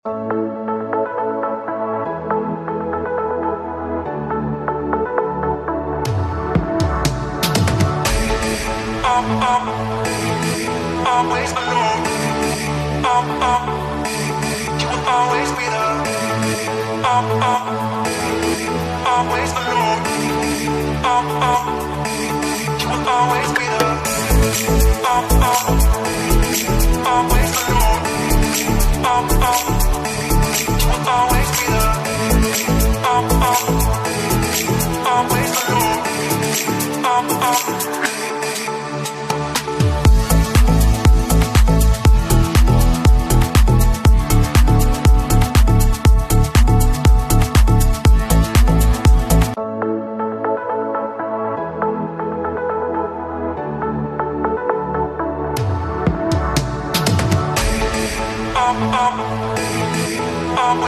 Always alone. You will always be there. Always alone. You will always be there. Always alone. You will always be there. Always alone.